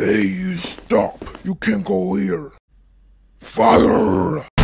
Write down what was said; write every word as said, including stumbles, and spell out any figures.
Hey, you stop. You can't go here. Fire!